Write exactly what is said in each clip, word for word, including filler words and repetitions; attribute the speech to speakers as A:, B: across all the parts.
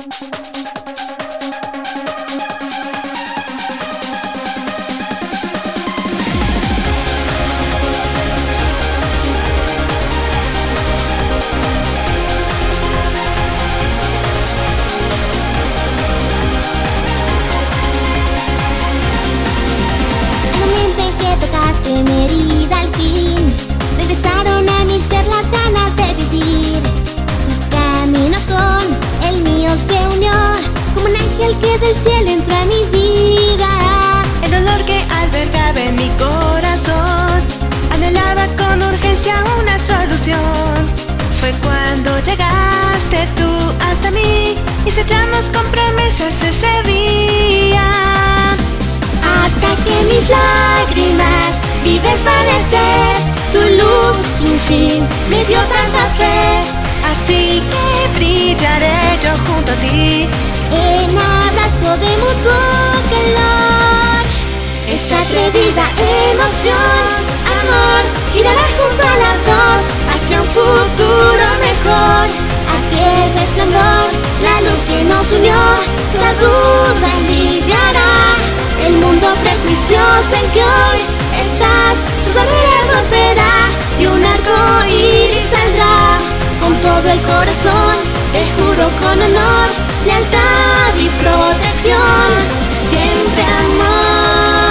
A: Mi herida al fin, regresaron a mi ser las ganas de vivir. Tu camino con el mío se unió, como un ángel que del cielo entró a mi vida.
B: El dolor que albergaba en mi corazón anhelaba con urgencia una solución. Fue cuando llegaste tú hasta mí y sellamos con promesas ese día.
A: Hasta que mis lágrimas vi desvanecer, tu luz sin fin me dio tanta fe.
B: Así que brillaré yo junto a ti,
A: en abrazo de mutuo calor. Esta atrevida emoción, amor, girará junto a las dos hacia un futuro mejor. Aquel resplandor, la luz que nos unió, toda duda aliviará. El mundo prejuicioso en que hoy estás, sus barreras romperá y un arco iris saldrá. Con todo el corazón, te juro con honor, lealtad y protección, siempre amor.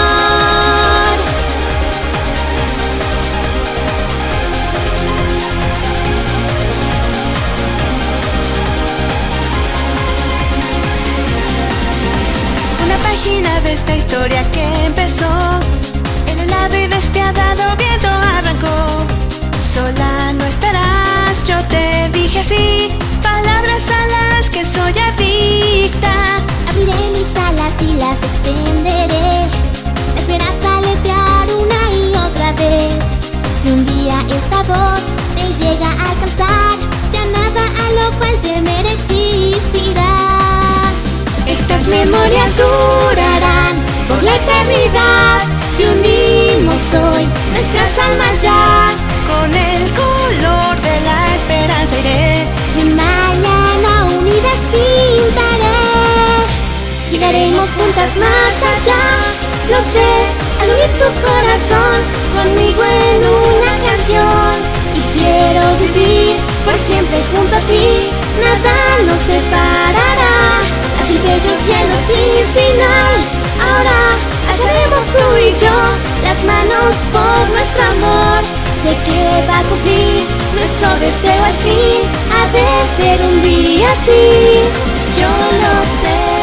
B: Una página de esta historia que empezó, el helado y despiadado viento arrancó. Sola no estarás, yo te dije así, palabras a las que soy adicta.
A: Abriré mis alas y las extenderé, las verás aletear una y otra vez. Si un día esta voz te llega a alcanzar, ya nada a lo cual temer existirá. Estas memorias durarán por la eternidad, si unimos hoy nuestras almas ya.
B: Con el color de la esperanza iré,
A: y un mañana unidas pintaré. Llegaremos juntas más allá, lo sé, al unir tu corazón conmigo en una canción. Y quiero vivir por siempre junto a ti, nada nos separará. Así bello cielo sin final, ahora alzaremos tú y yo las manos por nuestro amor. Sé que va a cumplir nuestro deseo al fin, ha de ser un día así, yo lo sé.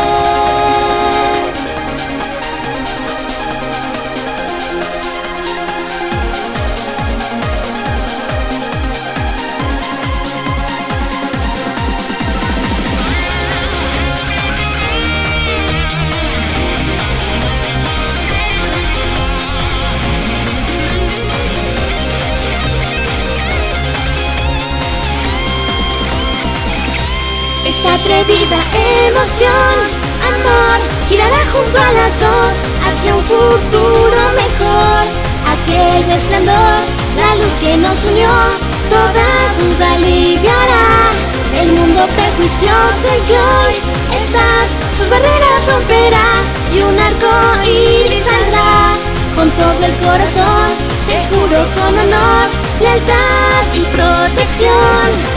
A: Esta atrevida emoción, amor, girará junto a las dos hacia un futuro mejor. Aquel resplandor, la luz que nos unió, toda duda aliviará. El mundo prejuicioso en que hoy estás, sus barreras romperá y un arco iris saldrá. Con todo el corazón, te juro con honor, lealtad y protección.